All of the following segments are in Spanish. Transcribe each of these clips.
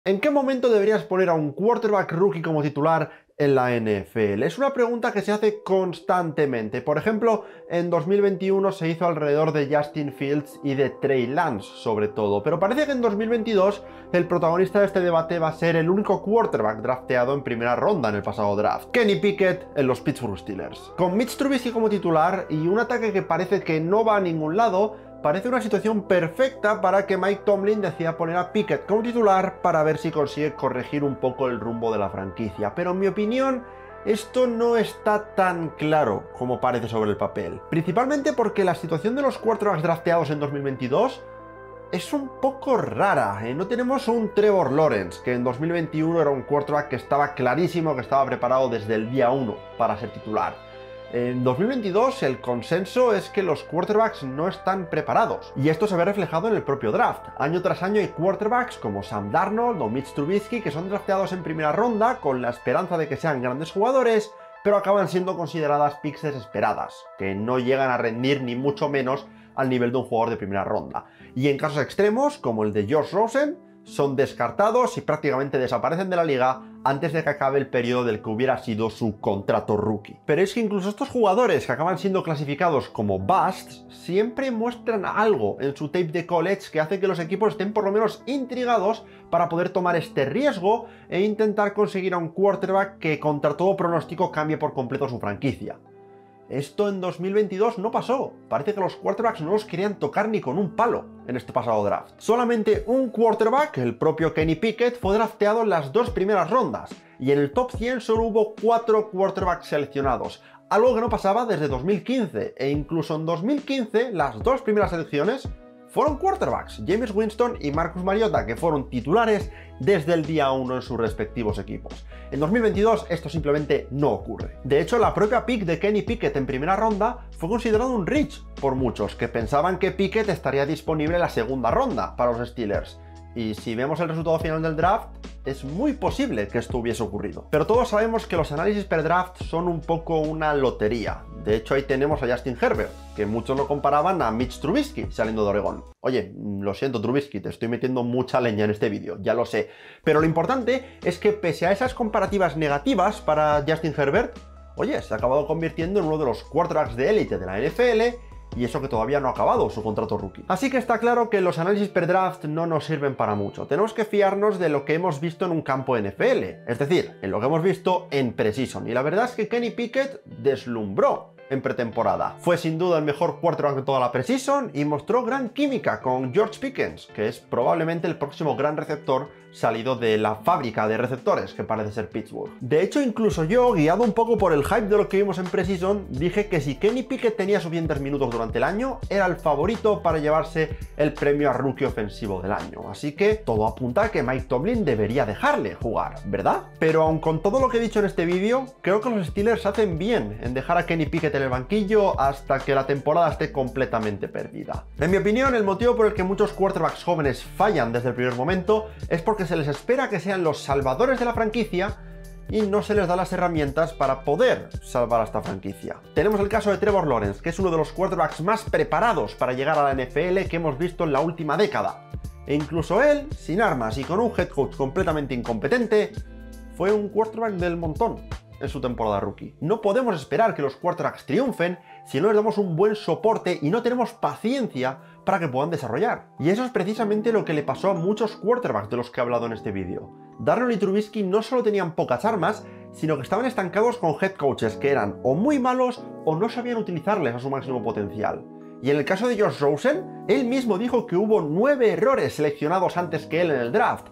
¿En qué momento deberías poner a un quarterback rookie como titular en la NFL? Es una pregunta que se hace constantemente. Por ejemplo, en 2021 se hizo alrededor de Justin Fields y de Trey Lance, sobre todo. Pero parece que en 2022 el protagonista de este debate va a ser el único quarterback drafteado en primera ronda en el pasado draft, Kenny Pickett en los Pittsburgh Steelers. Con Mitch Trubisky como titular y un ataque que parece que no va a ningún lado, parece una situación perfecta para que Mike Tomlin decida poner a Pickett como titular para ver si consigue corregir un poco el rumbo de la franquicia. Pero en mi opinión, esto no está tan claro como parece sobre el papel. Principalmente porque la situación de los quarterbacks drafteados en 2022 es un poco rara. No tenemos un Trevor Lawrence, que en 2021 era un quarterback que estaba clarísimo, que estaba preparado desde el día 1 para ser titular. En 2022 el consenso es que los quarterbacks no están preparados, y esto se ve reflejado en el propio draft. Año tras año hay quarterbacks como Sam Darnold o Mitch Trubisky que son drafteados en primera ronda con la esperanza de que sean grandes jugadores, pero acaban siendo consideradas picks desesperadas, que no llegan a rendir ni mucho menos al nivel de un jugador de primera ronda. Y en casos extremos, como el de Josh Rosen, son descartados y prácticamente desaparecen de la liga antes de que acabe el periodo del que hubiera sido su contrato rookie. Pero es que incluso estos jugadores que acaban siendo clasificados como busts siempre muestran algo en su tape de college que hace que los equipos estén por lo menos intrigados para poder tomar este riesgo e intentar conseguir a un quarterback que contra todo pronóstico cambie por completo su franquicia. Esto en 2022 no pasó. Parece que los quarterbacks no los querían tocar ni con un palo en este pasado draft. Solamente un quarterback, el propio Kenny Pickett, fue drafteado en las 2 primeras rondas, y en el top 100 solo hubo 4 quarterbacks seleccionados, algo que no pasaba desde 2015, e incluso en 2015 las 2 primeras selecciones fueron quarterbacks, Jameis Winston y Marcus Mariota, que fueron titulares desde el día 1 en sus respectivos equipos. En 2022 esto simplemente no ocurre. De hecho, la propia pick de Kenny Pickett en primera ronda fue considerado un reach por muchos, que pensaban que Pickett estaría disponible en la segunda ronda para los Steelers. Y si vemos el resultado final del draft, es muy posible que esto hubiese ocurrido. Pero todos sabemos que los análisis per draft son un poco una lotería. De hecho, ahí tenemos a Justin Herbert, que muchos lo comparaban a Mitch Trubisky saliendo de Oregón. Oye, lo siento Trubisky, te estoy metiendo mucha leña en este vídeo, ya lo sé. Pero lo importante es que pese a esas comparativas negativas para Justin Herbert, oye, se ha acabado convirtiendo en uno de los quarterbacks de élite de la NFL, y eso que todavía no ha acabado su contrato rookie. Así que está claro que los análisis per draft no nos sirven para mucho. Tenemos que fiarnos de lo que hemos visto en un campo NFL, es decir, en lo que hemos visto en preseason. Y la verdad es que Kenny Pickett deslumbró en pretemporada. Fue sin duda el mejor quarterback de toda la preseason y mostró gran química con George Pickens, que es probablemente el próximo gran receptor salido de la fábrica de receptores que parece ser Pittsburgh. De hecho, incluso yo, guiado un poco por el hype de lo que vimos en preseason, dije que si Kenny Pickett tenía suficientes minutos durante el año, era el favorito para llevarse el premio a rookie ofensivo del año. Así que todo apunta a que Mike Tomlin debería dejarle jugar, ¿verdad? Pero aun con todo lo que he dicho en este vídeo, creo que los Steelers hacen bien en dejar a Kenny Pickett en el banquillo hasta que la temporada esté completamente perdida. En mi opinión, el motivo por el que muchos quarterbacks jóvenes fallan desde el primer momento es porque se les espera que sean los salvadores de la franquicia y no se les da las herramientas para poder salvar a esta franquicia. Tenemos el caso de Trevor Lawrence, que es uno de los quarterbacks más preparados para llegar a la NFL que hemos visto en la última década. E incluso él, sin armas y con un head coach completamente incompetente, fue un quarterback del montón en su temporada rookie. No podemos esperar que los quarterbacks triunfen si no les damos un buen soporte y no tenemos paciencia para que puedan desarrollar. Y eso es precisamente lo que le pasó a muchos quarterbacks de los que he hablado en este vídeo. Darnold y Trubisky no solo tenían pocas armas, sino que estaban estancados con head coaches que eran o muy malos o no sabían utilizarles a su máximo potencial. Y en el caso de Josh Rosen, él mismo dijo que hubo 9 errores seleccionados antes que él en el draft.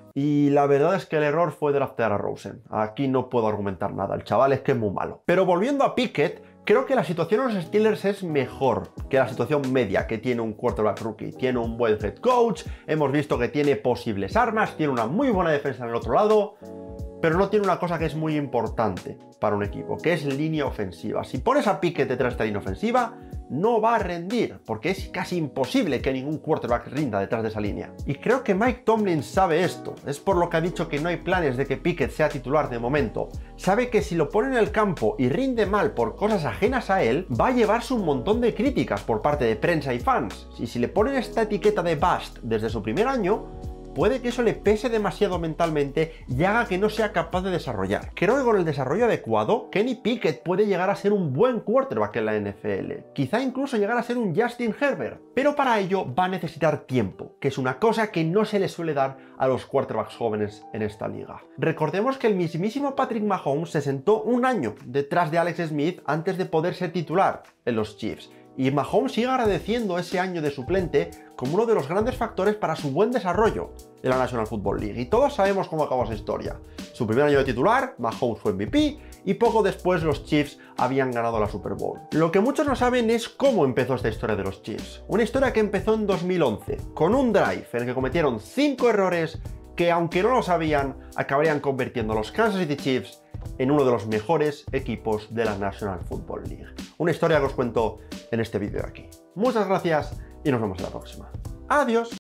Y la verdad es que el error fue draftear a Rosen. Aquí no puedo argumentar nada, el chaval es que es muy malo. Pero volviendo a Pickett, creo que la situación en los Steelers es mejor que la situación media que tiene un quarterback rookie. Tiene un buen head coach, hemos visto que tiene posibles armas, tiene una muy buena defensa en el otro lado, pero no tiene una cosa que es muy importante para un equipo, que es línea ofensiva. Si pones a Pickett detrás de esta línea ofensiva, no va a rendir, porque es casi imposible que ningún quarterback rinda detrás de esa línea. Y creo que Mike Tomlin sabe esto, es por lo que ha dicho que no hay planes de que Pickett sea titular de momento. Sabe que si lo pone en el campo y rinde mal por cosas ajenas a él, va a llevarse un montón de críticas por parte de prensa y fans. Y si le ponen esta etiqueta de bust desde su primer año, puede que eso le pese demasiado mentalmente y haga que no sea capaz de desarrollar. Creo que con el desarrollo adecuado, Kenny Pickett puede llegar a ser un buen quarterback en la NFL, quizá incluso llegar a ser un Justin Herbert, pero para ello va a necesitar tiempo, que es una cosa que no se le suele dar a los quarterbacks jóvenes en esta liga. Recordemos que el mismísimo Patrick Mahomes se sentó un año detrás de Alex Smith antes de poder ser titular en los Chiefs, y Mahomes sigue agradeciendo ese año de suplente como uno de los grandes factores para su buen desarrollo en la National Football League. Y todos sabemos cómo acabó esa historia. Su primer año de titular, Mahomes fue MVP, y poco después los Chiefs habían ganado la Super Bowl. Lo que muchos no saben es cómo empezó esta historia de los Chiefs. Una historia que empezó en 2011, con un drive en el que cometieron 5 errores que, aunque no lo sabían, acabarían convirtiendo a los Kansas City Chiefs en uno de los mejores equipos de la National Football League. Una historia que os cuento en este vídeo de aquí. Muchas gracias y nos vemos en la próxima. ¡Adiós!